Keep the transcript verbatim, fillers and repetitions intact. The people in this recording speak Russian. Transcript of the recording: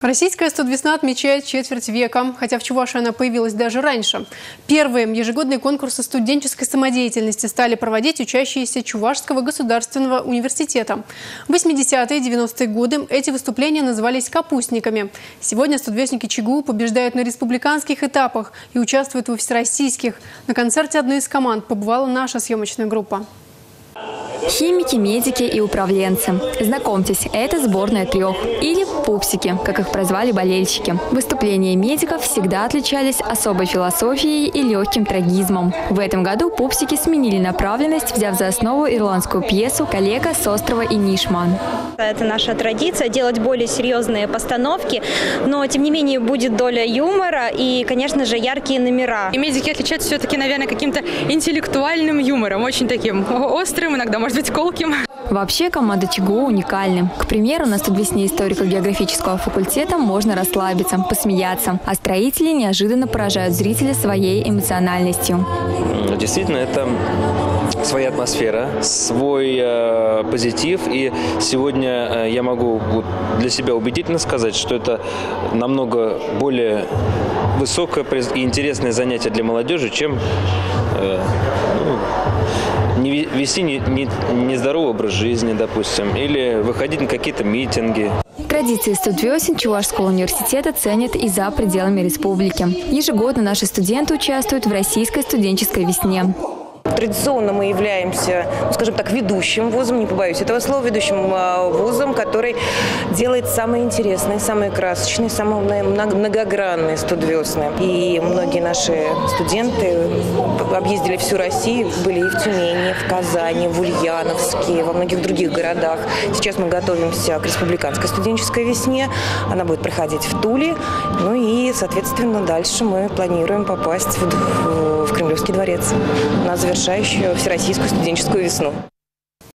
Российская студвесна отмечает четверть века, хотя в Чувашии она появилась даже раньше. Первые ежегодные конкурсы студенческой самодеятельности стали проводить учащиеся Чувашского государственного университета. В восьмидесятые и девяностые годы эти выступления назывались капустниками. Сегодня студвестники ЧГУ побеждают на республиканских этапах и участвуют во всероссийских. На концерте одной из команд побывала наша съемочная группа. Химики, медики и управленцы. Знакомьтесь, это сборная трех. Или пупсики, как их прозвали болельщики. Выступления медиков всегда отличались особой философией и легким трагизмом. В этом году пупсики сменили направленность, взяв за основу ирландскую пьесу «Калека с острова Инишман». Это наша традиция – делать более серьезные постановки, но тем не менее будет доля юмора и, конечно же, яркие номера. И медики отличаются все-таки, наверное, каким-то интеллектуальным юмором, очень таким острым, иногда, может быть, колким. Вообще команда ЧГУ уникальны. К примеру, на студвесне историко-географического факультета можно расслабиться, посмеяться, а строители неожиданно поражают зрителя своей эмоциональностью. Действительно, это своя атмосфера, свой э, позитив. И сегодня э, я могу вот для себя убедительно сказать, что это намного более высокое и интересное занятие для молодежи, чем э, ну, не, вести нездоровый образ жизни, допустим, или выходить на какие-то митинги. Традиции студвесен Чувашского университета ценят и за пределами республики. Ежегодно наши студенты участвуют в Российской студенческой весне. Традиционно мы являемся, ну, скажем так, ведущим вузом, не побоюсь этого слова, ведущим вузом, который делает самые интересные, самые красочные, самые многогранные студвесны. И многие наши студенты объездили всю Россию, были и в Тюмени, в Казани, в Ульяновске, во многих других городах. Сейчас мы готовимся к республиканской студенческой весне. Она будет проходить в Туле. Ну и, соответственно, дальше мы планируем попасть в, в Кремлевский дворец на завершающую всероссийскую студенческую весну.